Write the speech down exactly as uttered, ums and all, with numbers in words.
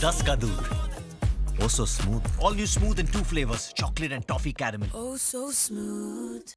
दस का दूध। Oh so smooth. All new smooth in two flavors, chocolate and toffee caramel. Oh so smooth.